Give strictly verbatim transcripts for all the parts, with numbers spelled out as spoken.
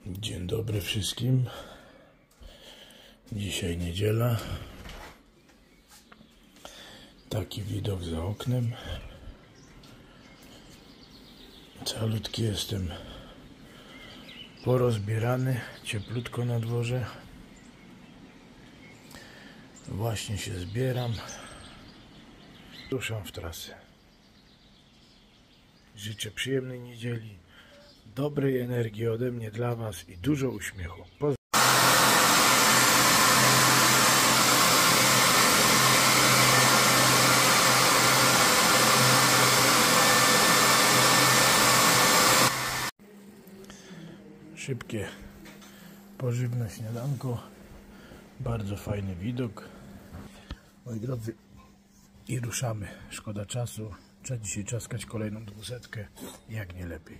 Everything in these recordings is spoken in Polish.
Dzień dobry wszystkim. Dzisiaj niedziela. Taki widok za oknem. Calutki jestem porozbierany. Cieplutko na dworze. Właśnie się zbieram. Ruszam w trasę. Życzę przyjemnej niedzieli, dobrej energii ode mnie dla Was i dużo uśmiechu. Poz Szybkie, pożywne śniadanko. Bardzo fajny widok. Moi drodzy, i ruszamy. Szkoda czasu. Trzeba dzisiaj czaskać kolejną dwusetkę, jak nie lepiej.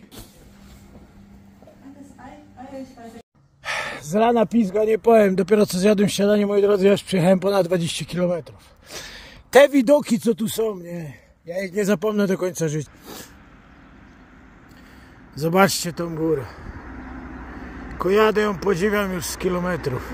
Z rana pizga nie powiem, dopiero co zjadłem śniadanie, moi drodzy, ja już przejechałem ponad dwadzieścia kilometrów. Te widoki, co tu są, nie, ja ich nie zapomnę do końca życia. Zobaczcie tą górę. Kojadę ją, podziwiam już z kilometrów.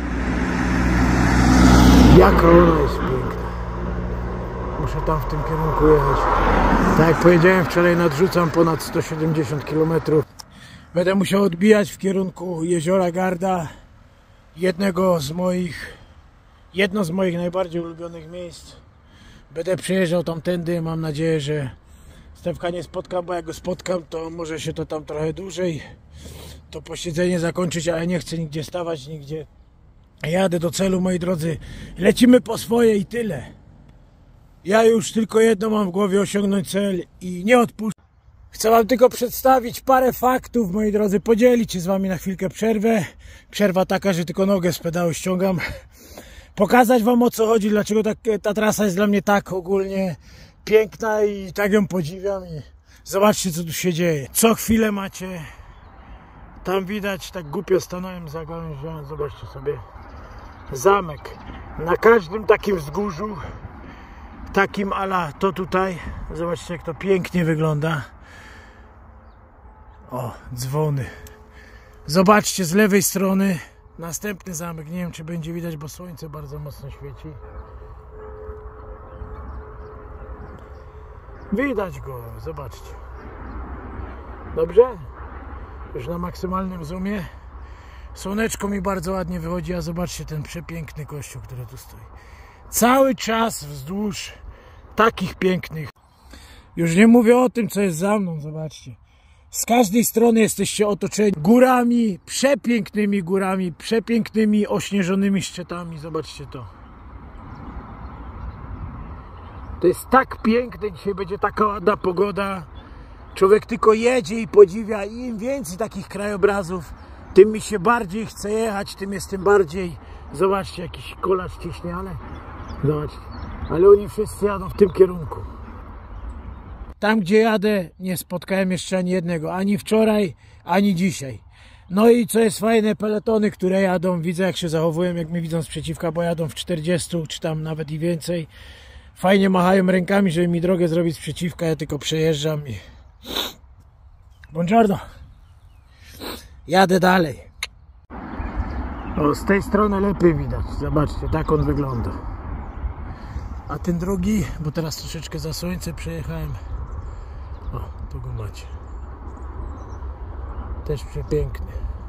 Jaka ona jest piękna. Muszę tam w tym kierunku jechać. Tak jak powiedziałem wczoraj, nadrzucam ponad sto siedemdziesiąt kilometrów. Będę musiał odbijać w kierunku jeziora Garda. Jednego z moich, jedno z moich najbardziej ulubionych miejsc. Będę przejeżdżał tamtędy. Mam nadzieję, że Stefka nie spotkam, bo jak go spotkam, to może się to tam trochę dłużej to posiedzenie zakończyć, ale nie chcę nigdzie stawać, nigdzie. Jadę do celu, moi drodzy. Lecimy po swoje i tyle. Ja już tylko jedno mam w głowie, osiągnąć cel i nie odpuszczę. Chcę Wam tylko przedstawić parę faktów, moi drodzy, podzielić się z Wami na chwilkę przerwę. Przerwa taka, że tylko nogę z pedału ściągam. Pokazać Wam, o co chodzi, dlaczego tak, ta trasa jest dla mnie tak ogólnie piękna i tak ją podziwiam. I zobaczcie, co tu się dzieje. Co chwilę macie, tam widać, tak głupio stanąłem za gałęzią, zobaczcie sobie, zamek. Na każdym takim wzgórzu, takim ala to tutaj, zobaczcie, jak to pięknie wygląda. O, dzwony. Zobaczcie z lewej strony następny zamek. Nie wiem, czy będzie widać, bo słońce bardzo mocno świeci. Widać go, zobaczcie. Dobrze? Już na maksymalnym zoomie. Słoneczko mi bardzo ładnie wychodzi, a zobaczcie ten przepiękny kościół, który tu stoi. Cały czas wzdłuż takich pięknych. Już nie mówię o tym, co jest za mną, zobaczcie. Z każdej strony jesteście otoczeni górami, przepięknymi górami, przepięknymi ośnieżonymi szczytami. Zobaczcie to. To jest tak piękne, dzisiaj będzie taka ładna pogoda. Człowiek tylko jedzie i podziwia. I im więcej takich krajobrazów, tym mi się bardziej chce jechać, tym jest tym bardziej. Zobaczcie, jakiś kolarz ciśnie, ale zobaczcie. Ale oni wszyscy jadą w tym kierunku. Tam, gdzie jadę, nie spotkałem jeszcze ani jednego. Ani wczoraj, ani dzisiaj. No i co jest fajne, peletony, które jadą, widzę, jak się zachowują, jak mnie widzą sprzeciwka, bo jadą w czterdziestu, czy tam nawet i więcej. Fajnie machają rękami, żeby mi drogę zrobić sprzeciwka, ja tylko przejeżdżam i... Buongiorno. Jadę dalej. O, z tej strony lepiej widać. Zobaczcie, tak on wygląda. A ten drugi, bo teraz troszeczkę za słońce przejechałem. O, tu go macie. Też przepiękny.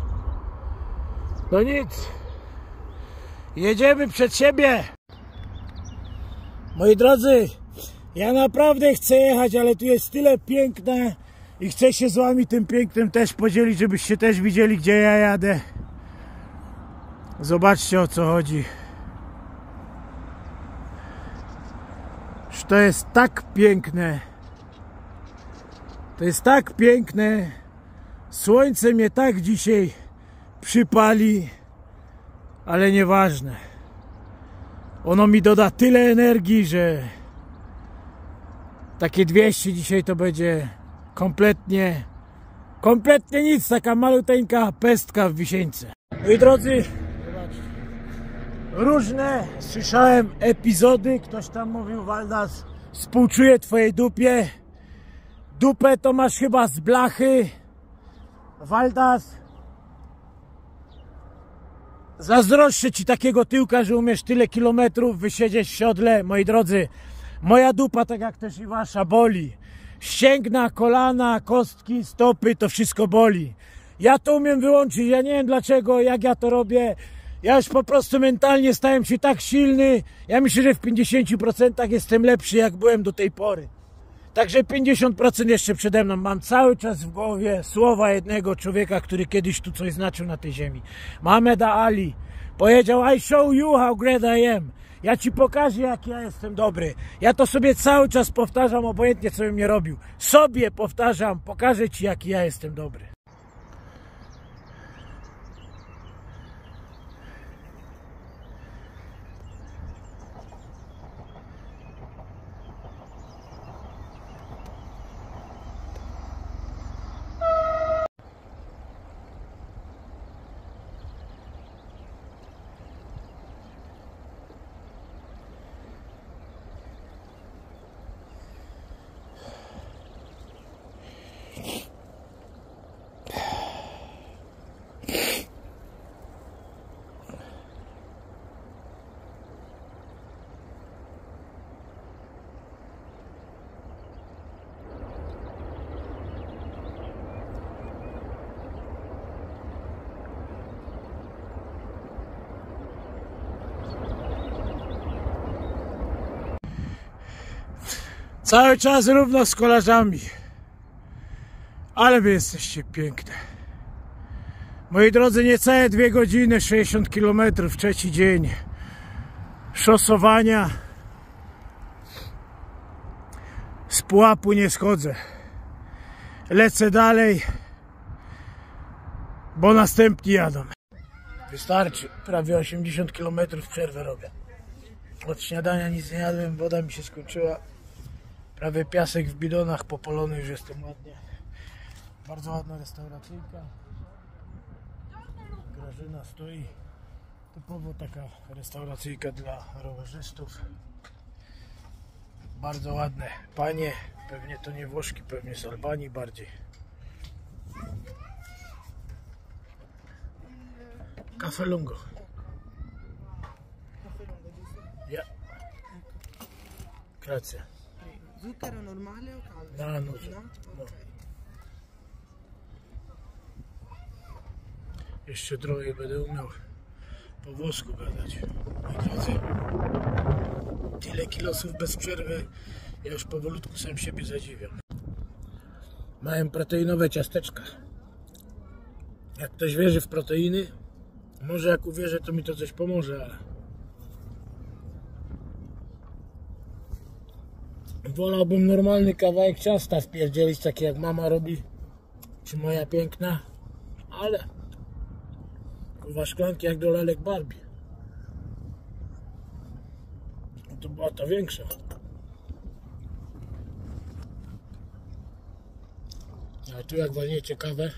No nic. Jedziemy przed siebie. Moi drodzy, ja naprawdę chcę jechać, ale tu jest tyle piękne i chcę się z Wami tym pięknym też podzielić, żebyście też widzieli, gdzie ja jadę. Zobaczcie, o co chodzi. To jest tak piękne. To jest tak piękne. Słońce mnie tak dzisiaj przypali, ale nieważne. Ono mi doda tyle energii, że takie dwieście dzisiaj to będzie kompletnie, kompletnie nic. Taka maluteńka pestka w Wisieńce. Moi drodzy, zobaczcie. Różne słyszałem epizody. Ktoś tam mówił: Waldas, współczuję twojej dupie. Dupę to masz chyba z blachy. Waldas, Zazdroszczę ci takiego tyłka, że umiesz tyle kilometrów wysiedzieć w siodle. Moi drodzy, moja dupa, tak jak też i wasza, boli. Ścięgna, kolana, kostki, stopy, to wszystko boli. Ja to umiem wyłączyć, ja nie wiem dlaczego, jak ja to robię. Ja już po prostu mentalnie stałem się tak silny. Ja myślę, że w pięćdziesięciu procentach jestem lepszy, jak byłem do tej pory. Także pięćdziesiąt procent jeszcze przede mną. Mam cały czas w głowie słowa jednego człowieka, który kiedyś tu coś znaczył na tej ziemi. Muhammad Ali powiedział: I show you how great I am. Ja ci pokażę, jak ja jestem dobry. Ja to sobie cały czas powtarzam, obojętnie co bym nie robił. Sobie powtarzam, pokażę ci, jaki ja jestem dobry. Cały czas równo z kolarzami. Ale wy jesteście piękne. Moi drodzy, niecałe dwie godziny, sześćdziesiąt kilometrów, trzeci dzień szosowania. Z pułapu nie schodzę. Lecę dalej, bo następni jadą. Wystarczy, prawie osiemdziesiąt kilometrów przerwę robię. Od śniadania nic nie jadłem, woda mi się skończyła. Prawie piasek w bidonach popolony, już jestem ładnie. Bardzo ładna restauracyjka. Grażyna stoi. Typowo taka restauracyjka dla rowerzystów. Bardzo ładne panie. Pewnie to nie Włoszki, pewnie z Albanii bardziej. Caffè lungo. Ja. Grazie. Zucchero normale o caldo? No, no, No? no. Okay. Jeszcze trochę będę umiał po włosku gadać. Tyle kilosów bez przerwy, ja już powolutku sam siebie zadziwiam. Mają proteinowe ciasteczka. Jak ktoś wierzy w proteiny, może jak uwierzę, to mi to coś pomoże, ale wolałbym normalny kawałek ciasta wpierdzielić, taki jak mama robi, czy moja piękna, ale kurwa, szklanki jak do lalek Barbie. No to była ta większa. A tu jak walniecie kawę,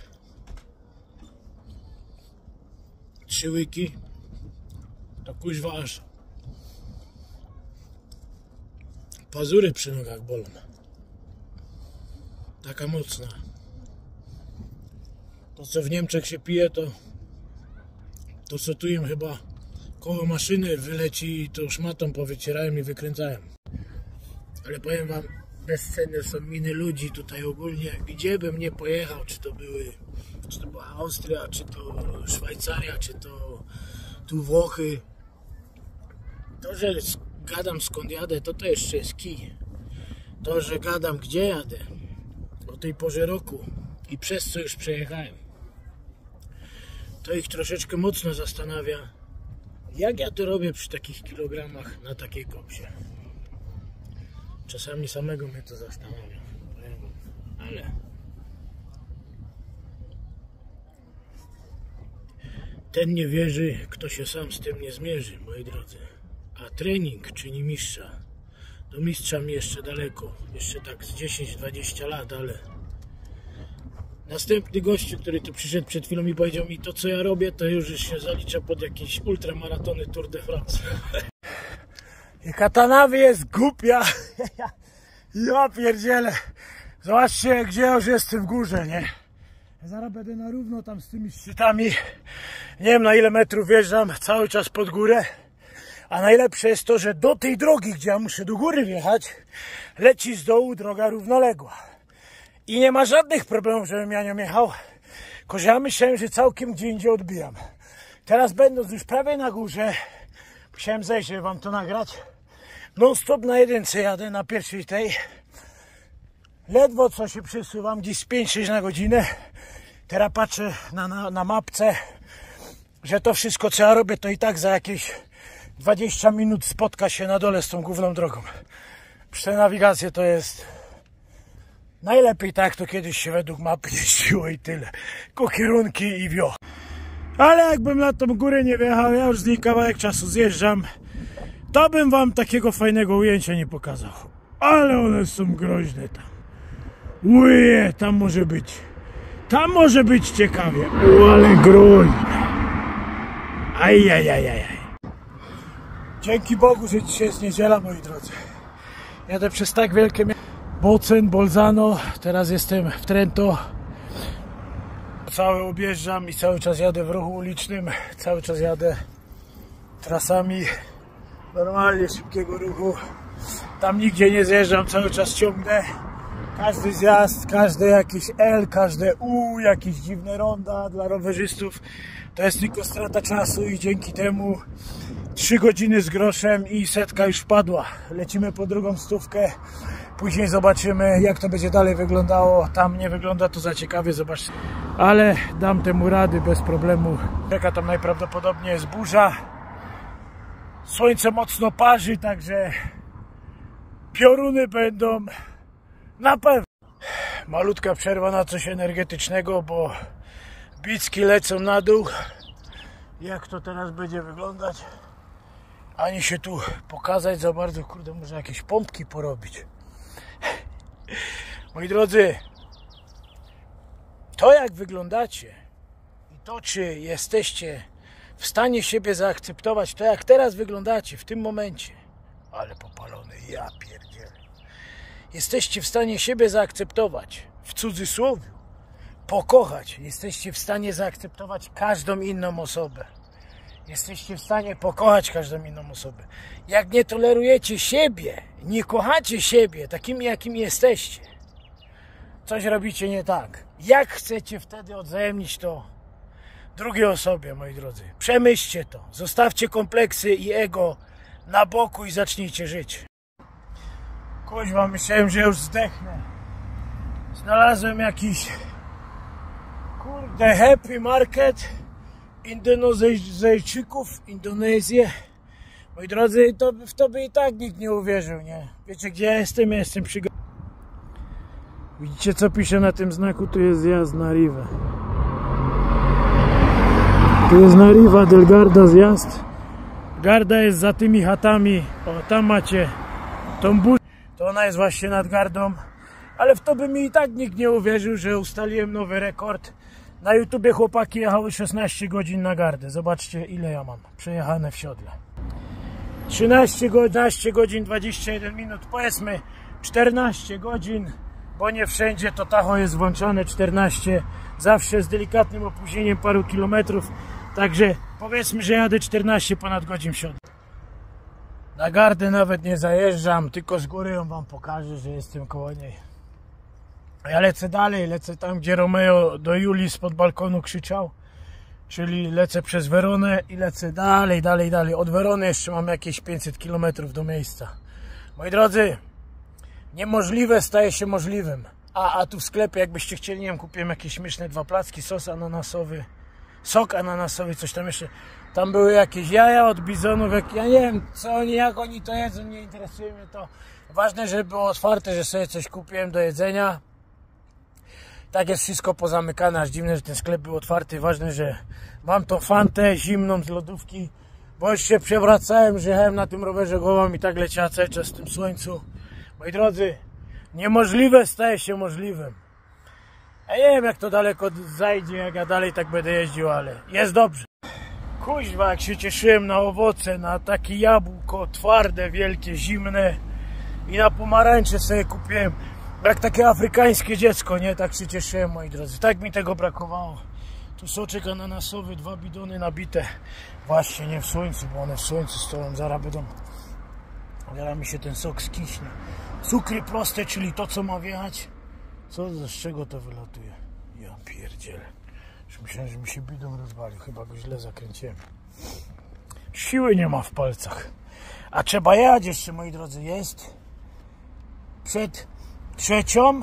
trzy łyki, to kuźwa aż pazury przy nogach bolą. Taka mocna. To co w Niemczech się pije, to to co tu im chyba koło maszyny wyleci i to szmatą powycierają i wykręcają. Ale powiem wam, bezcenne są miny ludzi tutaj ogólnie. Gdzie bym nie pojechał, czy to były, czy to była Austria, czy to Szwajcaria, czy to tu Włochy. To, że gadam skąd jadę, to to jeszcze jest kij. To, że gadam gdzie jadę, o tej porze roku i przez co już przejechałem, to ich troszeczkę mocno zastanawia, jak ja to robię przy takich kilogramach na takiej kopsie. Czasami samego mnie to zastanawia, ale ten nie wierzy, kto się sam z tym nie zmierzy, moi drodzy. A trening czyni mistrza. Do mistrza mi jeszcze daleko, jeszcze tak z dziesięć dwadzieścia lat, ale następny gościu, który tu przyszedł przed chwilą i powiedział mi, to co ja robię, to już się zalicza pod jakieś ultramaratony Tour de France. I Katanawy jest głupia. Ja pierdzielę. Zobaczcie, gdzie już jestem w górze, nie? Zaraz będę na równo tam z tymi szczytami. Nie wiem na ile metrów wjeżdżam, cały czas pod górę. A najlepsze jest to, że do tej drogi, gdzie ja muszę do góry wjechać, leci z dołu droga równoległa. I nie ma żadnych problemów, żebym ja nią jechał. Tylko że ja myślałem, że całkiem gdzie indziej odbijam. Teraz będąc już prawie na górze, musiałem zejść, żeby wam to nagrać. Non stop na jedynce jadę, na pierwszej tej. Ledwo co się przesuwam, gdzieś z pięć sześć na godzinę. Teraz patrzę na, na, na mapce, że to wszystko co ja robię, to i tak za jakieś dwadzieścia minut spotka się na dole z tą główną drogą. Przy tej nawigacji to jest najlepiej tak, to kiedyś się według mapy jeździło i tyle. Tylko kierunki i wio. Ale jakbym na tą górę nie wjechał, ja już z niej kawałek czasu zjeżdżam, to bym wam takiego fajnego ujęcia nie pokazał. Ale one są groźne tam. Uje, tam może być. Tam może być ciekawie. O, ale groźne. Ajajajajaj. Dzięki Bogu, że dzisiaj jest niedziela, moi drodzy. Jadę przez tak wielkie miasto. Bocen, Bolzano. Teraz jestem w Trento. Cały objeżdżam i cały czas jadę w ruchu ulicznym. Cały czas jadę trasami normalnie szybkiego ruchu. Tam nigdzie nie zjeżdżam, cały czas ciągnę. Każdy zjazd, każde jakieś L, każde U, jakieś dziwne ronda dla rowerzystów. To jest tylko strata czasu i dzięki temu trzy godziny z groszem i setka już wpadła. Lecimy po drugą stówkę. Później zobaczymy, jak to będzie dalej wyglądało. Tam nie wygląda to za ciekawie, zobaczcie. Ale dam temu rady bez problemu. Czeka tam najprawdopodobniej jest burza. Słońce mocno parzy, także pioruny będą na pewno. Malutka przerwa na coś energetycznego, bo bicki lecą na dół. Jak to teraz będzie wyglądać? Ani się tu pokazać za bardzo. Kurde, może jakieś pompki porobić. Moi drodzy, to jak wyglądacie i to czy jesteście w stanie siebie zaakceptować, to jak teraz wyglądacie w tym momencie, ale popalony, ja pierdzielę. Jesteście w stanie siebie zaakceptować, w cudzysłowie, pokochać. Jesteście w stanie zaakceptować każdą inną osobę. Jesteście w stanie pokochać każdą inną osobę. Jak nie tolerujecie siebie, nie kochacie siebie takimi, jakimi jesteście, coś robicie nie tak. Jak chcecie wtedy odwzajemnić to drugiej osobie, moi drodzy? Przemyślcie to. Zostawcie kompleksy i ego na boku i zacznijcie żyć. Kuźwa, myślałem, że już zdechnę. Znalazłem jakiś kurde happy market Indonezyjczyków, Indonezję. Moi drodzy, to, w to by i tak nikt nie uwierzył, nie? Wiecie gdzie ja jestem? Ja jestem przy... Widzicie co pisze na tym znaku? Tu jest zjazd na Riva. Tu jest na Riva del Garda zjazd. Garda jest za tymi chatami. O, tam macie tą burzę. To ona jest właśnie nad Gardą. Ale w to by mi i tak nikt nie uwierzył, że ustaliłem nowy rekord. Na YouTubie chłopaki jechały szesnaście godzin na Gardę. Zobaczcie ile ja mam przejechane w siodle. trzynaście godzin, dwadzieścia jeden minut. Powiedzmy czternaście godzin, bo nie wszędzie to tacho jest włączone. czternaście, zawsze z delikatnym opóźnieniem paru kilometrów. Także powiedzmy, że jadę czternaście ponad godzin w siodle. Na Gardę nawet nie zajeżdżam, tylko z góry ją wam pokażę, że jestem koło niej. Ja lecę dalej, lecę tam, gdzie Romeo do Julii spod balkonu krzyczał. Czyli lecę przez Weronę i lecę dalej, dalej, dalej. Od Werony jeszcze mam jakieś pięćset kilometrów do miejsca. Moi drodzy, niemożliwe staje się możliwym. A, a tu w sklepie, jakbyście chcieli, nie wiem, kupiłem jakieś śmieszne dwa placki, sos ananasowy, sok ananasowy, coś tam jeszcze. Tam były jakieś jaja od bizonów, jak, ja nie wiem, co oni, jak oni to jedzą, nie interesuje mnie to. Ważne, żeby było otwarte, że sobie coś kupiłem do jedzenia. Tak jest wszystko pozamykane, aż dziwne, że ten sklep był otwarty. Ważne, że mam tą fantę zimną z lodówki, bo już się przewracałem, że jechałem na tym rowerze głową i tak leciała cały czas w tym słońcu. Moi drodzy, niemożliwe staje się możliwym. Ja nie wiem jak to daleko zajdzie, jak ja dalej tak będę jeździł, ale jest dobrze. Kuźwa, jak się cieszyłem na owoce, na takie jabłko twarde, wielkie, zimne i na pomarańcze sobie kupiłem Jak takie afrykańskie dziecko, nie? Tak się cieszyłem, moi drodzy. Tak mi tego brakowało. Tu soczek ananasowy, dwa bidony nabite. Właśnie nie w słońcu, bo one w słońcu stoją, zaraz będą. Zaraz mi się ten sok skiśnie. Cukry proste, czyli to, co ma wjechać. Co, z czego to wylatuje? Ja pierdzielę. Już myślałem, że mi się bidon rozwalił. Chyba go źle zakręciłem. Siły nie ma w palcach. A trzeba jechać jeszcze, moi drodzy. Jest przed trzecią.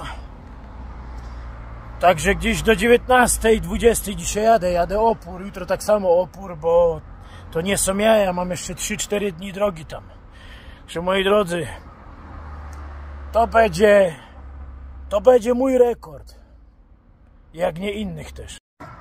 Także gdzieś do dziewiętnastej, dwudziestej dzisiaj jadę. Jadę opór. Jutro tak samo opór, bo to nie są jaja. Mam jeszcze trzy cztery dni drogi tam. Także, moi drodzy, to będzie to będzie mój rekord. Jak nie innych też.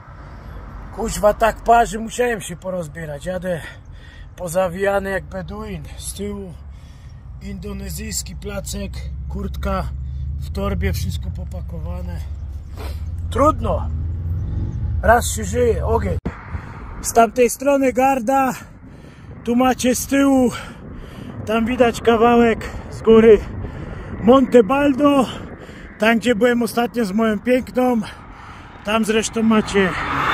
Kuźwa, tak parzy, musiałem się porozbierać. Jadę pozawijany jak beduin. Z tyłu indonezyjski placek, kurtka w torbie, wszystko popakowane. Trudno. Raz się żyje, ogień. Z tamtej strony garda. Tu macie z tyłu, tam widać kawałek z góry Monte Baldo. Tam, gdzie byłem ostatnio z moją piękną. Tam zresztą macie.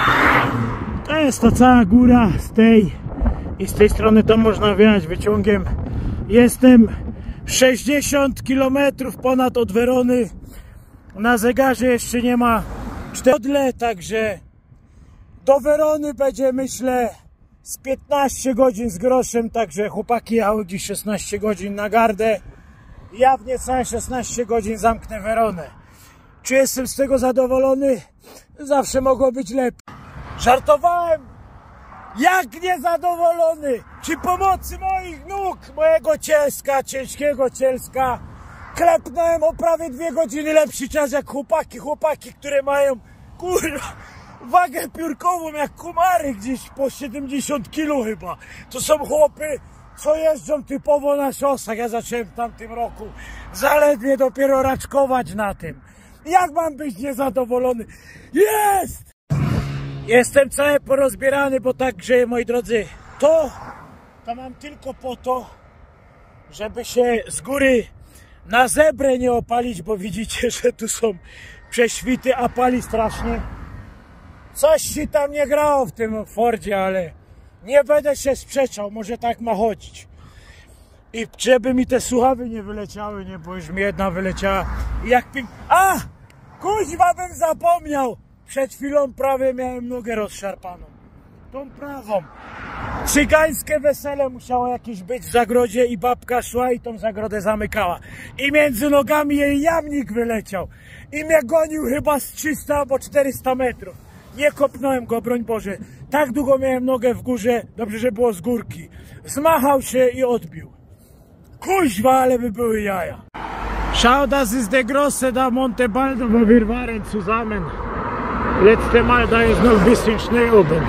To jest ta cała góra z tej i z tej strony tam można wjechać wyciągiem. Jestem sześćdziesiąt kilometrów ponad od Werony. Na zegarze jeszcze nie ma cztery, także do Werony będzie, myślę, z piętnaście godzin z groszem. Także chłopaki jechały dziś szesnaście godzin na gardę. Ja w niecałe szesnaście godzin zamknę Weronę. Czy jestem z tego zadowolony? Zawsze mogło być lepiej. Żartowałem! Jak niezadowolony! Przy pomocy moich nóg, mojego cielska, ciężkiego cielska, klepnąłem o prawie dwie godziny lepszy czas jak chłopaki, chłopaki, które mają, kurwa, wagę piórkową jak kumary gdzieś po siedemdziesiąt kilo chyba. To są chłopy, co jeżdżą typowo na szosach. Ja zacząłem w tamtym roku zaledwie dopiero raczkować na tym. Jak mam być niezadowolony? Jest! Jestem cały porozbierany, bo także, moi drodzy, to, to mam tylko po to, żeby się z góry na zebrę nie opalić, bo widzicie, że tu są prześwity, a pali strasznie. Coś się tam nie grało w tym Fordzie, ale nie będę się sprzeczał, może tak ma chodzić. I żeby mi te słuchawy nie wyleciały, nie, bo już mi jedna wyleciała. I jak ping... A! Kuźwa, bym zapomniał! Przed chwilą prawie miałem nogę rozszarpaną. Tą prawą. Cygańskie wesele musiało jakieś być w zagrodzie i babka szła i tą zagrodę zamykała. I między nogami jej jamnik wyleciał. I mnie gonił chyba z trzysta albo czterysta metrów. Nie kopnąłem go, broń Boże. Tak długo miałem nogę w górze, dobrze, że było z górki. Zmachał się i odbił. Kuźwa, ale by były jaja. Schau, das ist der große da Monte Baldo, wo wir waren zusammen. Letzte Mal, da ist noch ein bisschen Schnee oben.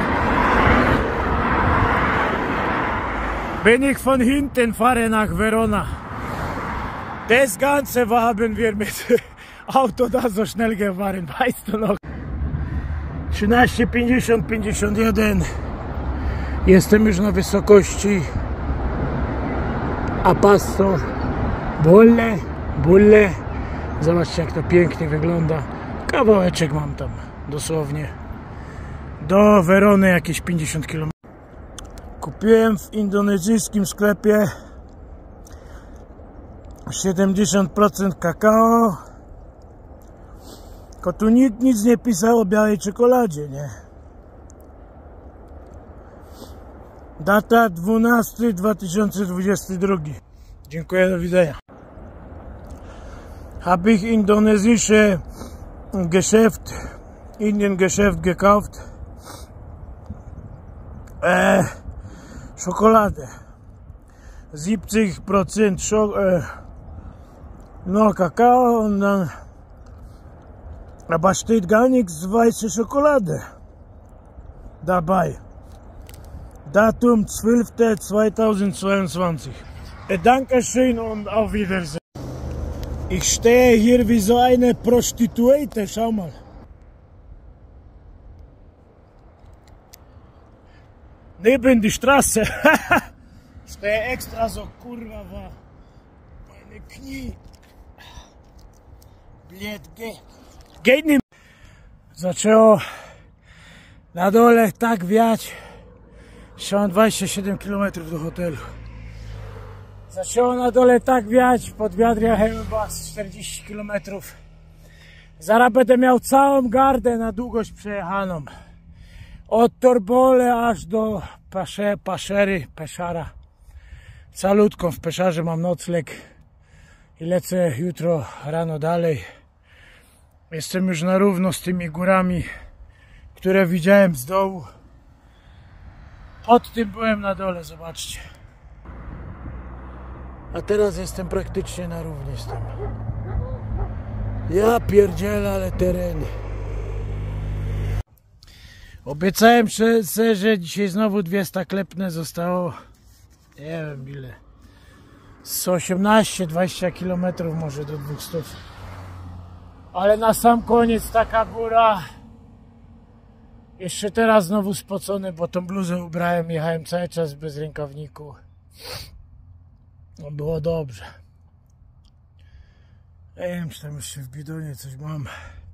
Wenn ich von hinten fahre nach Verona, das Ganze haben wir mit Auto da so schnell gefahren, weißt du noch? trzynaście pięćdziesiąt pięćdziesiąt jeden. Jestem już na wysokości A Passo Bulle, Bulle. Zobaczcie, jak to pięknie wygląda. Kawałeczek mam tam dosłownie. Do Werony jakieś pięćdziesiąt kilometrów. Kupiłem w indonezyjskim sklepie siedemdziesiąt procent kakao. Tylko tu nikt nic nie pisał o białej czekoladzie, nie? Data dwunasty dwa tysiące dwudziesty drugi. Dziękuję, do widzenia. Habe ich indonesische Geschäft, Indien-Geschäft gekauft. Äh, Schokolade. siebzig Prozent Schok äh, no Kakao und dann, aber steht gar nichts weiße Schokolade dabei. Datum zwölfter zweitausendzweiundzwanzig. Dankeschön und auf Wiedersehen. Ich stehe hier wie so eine Prostituierte, schau mal. Neben die Straße. Stehe extra so, kurwa, war meine Knie. Bilet gejnym. Zaczęło na dole tak wiać. Jeszcze mam dwadzieścia siedem kilometrów do hotelu. Zaczęło na dole tak wiać, pod wiatr jechałem chyba z czterdzieści kilometrów. Zaraz będę miał całą gardę na długość przejechaną. Od Torbole aż do Pasze, Paszery, Peszara. Salutką w Peszarze mam nocleg i lecę jutro rano dalej. Jestem już na równo z tymi górami, które widziałem z dołu. Pod tym byłem na dole, zobaczcie. A teraz jestem praktycznie na równi z tym. Ja pierdzielę, ale tereny. Obiecałem sobie, że dzisiaj znowu dwieście klepne zostało. Nie wiem ile. Z osiemnaście dwadzieścia kilometrów może do dwieście. Ale na sam koniec taka góra. Jeszcze teraz znowu spocony, bo tą bluzę ubrałem. Jechałem cały czas bez rękawniku. No było dobrze. Ja wiem, czy tam jeszcze w bidonie coś mam.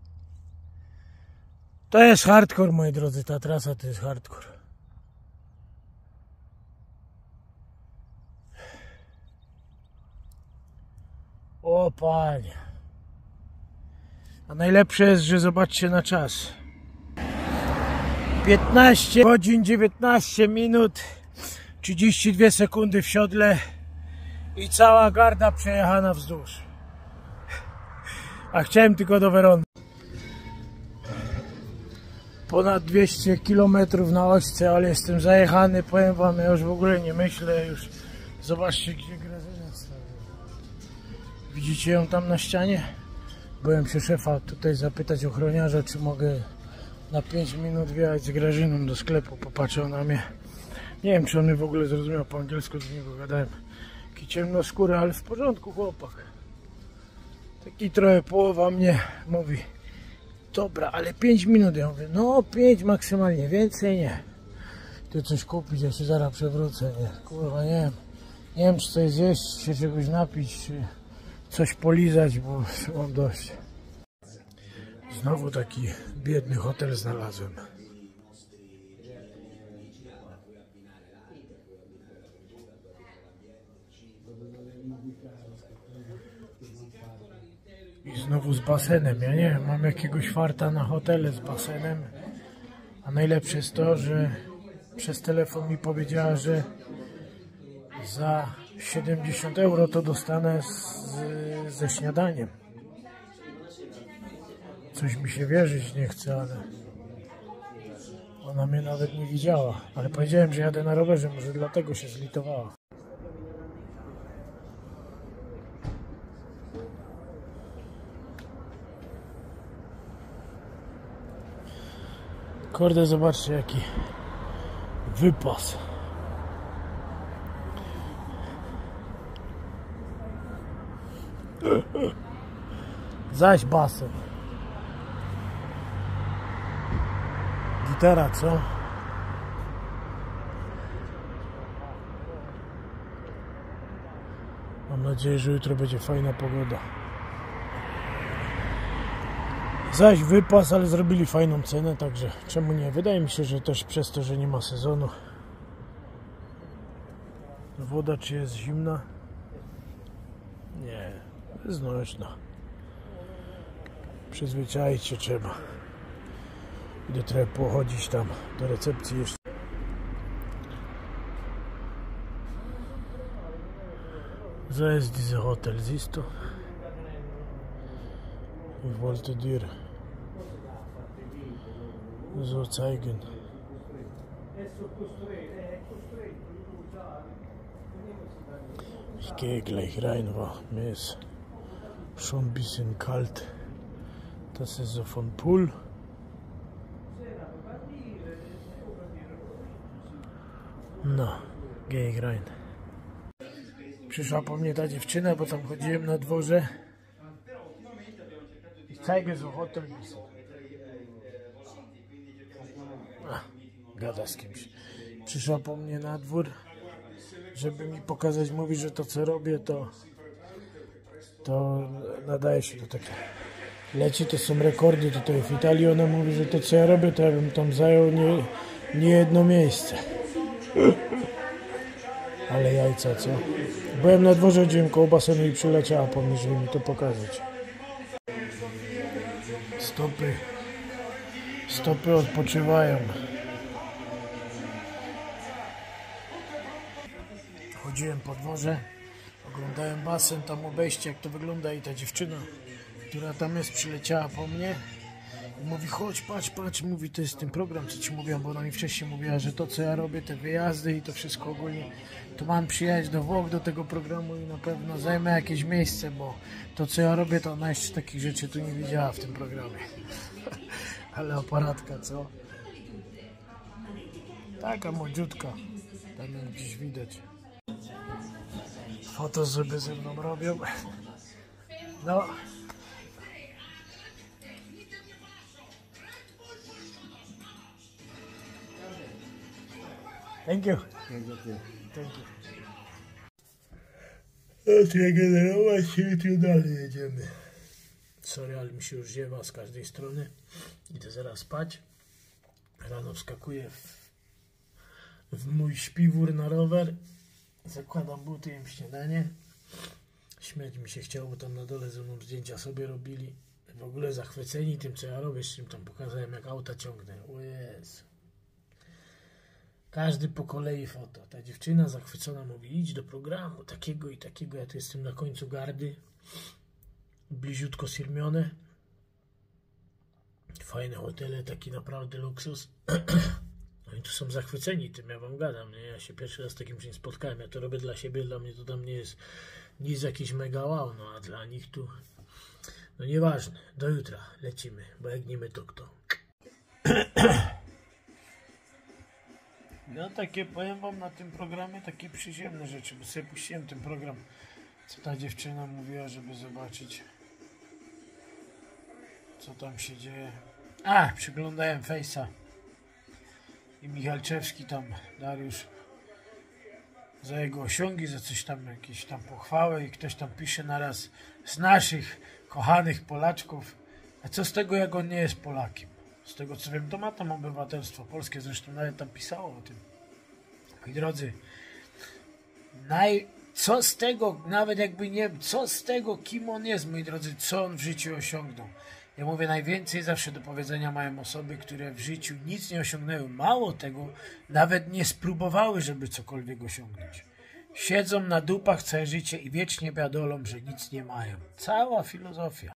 To jest hardcore, moi drodzy, ta trasa to jest hardcore. O panie. A najlepsze jest, że zobaczcie na czas. piętnaście godzin, dziewiętnaście minut, trzydzieści dwie sekundy w siodle i cała garda przejechana wzdłuż. A chciałem tylko do Werony. Ponad dwieście kilometrów na ośce, ale jestem zajechany, powiem wam, ja już w ogóle nie myślę, już zobaczcie gdzie Grażyna stoi. Widzicie ją tam na ścianie? Byłem się szefa tutaj zapytać ochroniarza, czy mogę na pięć minut wjechać z Grażyną do sklepu, popatrzył na mnie. Nie wiem, czy on mnie w ogóle zrozumiał po angielsku, do niego gadałem. Taki ciemnoskóry, ale w porządku chłopak. Taki trochę połowa mnie mówi, dobra, ale pięć minut. Ja mówię, no pięć maksymalnie, więcej nie. Ty coś kupić, ja się zaraz przewrócę, nie? Kurwa, nie wiem. Nie wiem, czy coś zjeść, czy czegoś napić, czy coś polizać, bo mam dość. Znowu taki biedny hotel znalazłem. I znowu z basenem. Ja nie wiem, mam jakiegoś farta na hotele z basenem. A najlepsze jest to, że przez telefon mi powiedziała, że za siedemdziesiąt euro to dostanę z, ze śniadaniem. Coś mi się wierzyć nie chce, ale ona mnie nawet nie widziała. Ale powiedziałem, że jadę na rowerze, może dlatego się zlitowała. Kurde, zobaczcie jaki wypas. Zaś basen. Gitara, co? Mam nadzieję, że jutro będzie fajna pogoda. Zaś wypas, ale zrobili fajną cenę, także czemu nie? Wydaje mi się, że też przez to, że nie ma sezonu. Woda czy jest zimna? Nie, znośna. Przyzwyczaić się trzeba. Idę trochę pochodzić tam do recepcji jeszcze. So ist dieser Hotel, siehst du? Ich wollte dir so zeigen. Ich gehe gleich rein, weil mir ist schon ein bisschen kalt. Das ist so von Pool. No, gehe ich rein. Przyszła po mnie ta dziewczyna, bo tam chodziłem na dworze. I zeige so hotel. A, gada z kimś. Przyszła po mnie na dwór, żeby mi pokazać, mówi, że to co robię, to to nadaje się do takiego leci, to są rekordy tutaj w Italii. Ona mówi, że to co ja robię, to ja bym tam zajął nie, nie jedno miejsce. Ale jajca, co? Byłem na dworze, chodziłem koło basenu i przyleciała po mnie, żeby mi to pokazać. Stopy. Stopy odpoczywają. Chodziłem po dworze, oglądałem basen, tam obejście, jak to wygląda, i ta dziewczyna, która tam jest, przyleciała po mnie i mówi: chodź, patrz, patrz, mówi, to jest ten program, co ci mówiłam, bo ona mi wcześniej mówiła, że to co ja robię, te wyjazdy i to wszystko ogólnie, to mam przyjechać do Włoch do tego programu i na pewno zajmę jakieś miejsce, bo to co ja robię, to ona jeszcze takich rzeczy tu nie widziała w tym programie. Ale aparatka, co? Taka młodziutka, tam ją gdzieś widać. Foto sobie ze mną robią. No. Thank you. Thank you. No, trzeba generować się, jutro dalej jedziemy. Sorry, ale mi się już ziewa z każdej strony. Idę zaraz spać. Rano wskakuję w, w mój śpiwór na rower. Zakładam buty, jem śniadanie. Śmiać mi się chciało, bo tam na dole ze mną zdjęcia sobie robili. W ogóle zachwyceni tym, co ja robię, z czym tam pokazałem, jak auta ciągnę. O Jezu. Każdy po kolei foto. Ta dziewczyna zachwycona mówi: idź do programu takiego i takiego. Ja tu jestem na końcu gardy. Bliziutko Sirmione. Fajne hotele, taki naprawdę luksus. Oni tu są zachwyceni tym, ja wam gadam, nie? Ja się pierwszy raz z takim czymś spotkałem, ja to robię dla siebie, dla mnie to tam nie jest nic jakiś mega wow, no a dla nich tu, no nieważne, do jutra lecimy, bo jak nie my, to kto? No takie, powiem wam, na tym programie takie przyziemne rzeczy, bo sobie puściłem ten program, co ta dziewczyna mówiła, żeby zobaczyć, co tam się dzieje. A, przyglądałem Face'a. I Michalczewski tam, Dariusz, za jego osiągi, za coś tam, jakieś tam pochwały, i ktoś tam pisze naraz: z naszych kochanych Polaczków, a co z tego, jak on nie jest Polakiem? Z tego co wiem, to ma tam obywatelstwo polskie, zresztą nawet tam pisało o tym. Moi drodzy, naj... co z tego, nawet jakby nie, co z tego, kim on jest, moi drodzy, co on w życiu osiągnął? Ja mówię, najwięcej zawsze do powiedzenia mają osoby, które w życiu nic nie osiągnęły. Mało tego, nawet nie spróbowały, żeby cokolwiek osiągnąć. Siedzą na dupach całe życie i wiecznie biadolą, że nic nie mają. Cała filozofia.